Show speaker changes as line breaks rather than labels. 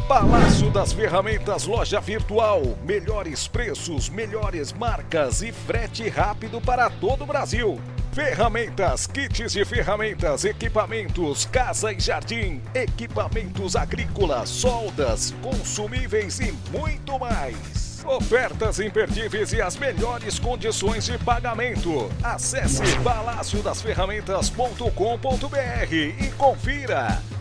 Palácio das Ferramentas, loja virtual, melhores preços, melhores marcas e frete rápido para todo o Brasil. Ferramentas, kits de ferramentas, equipamentos, casa e jardim, equipamentos agrícolas, soldas, consumíveis e muito mais. Ofertas imperdíveis e as melhores condições de pagamento. Acesse palaciodasferramentas.com.br e confira.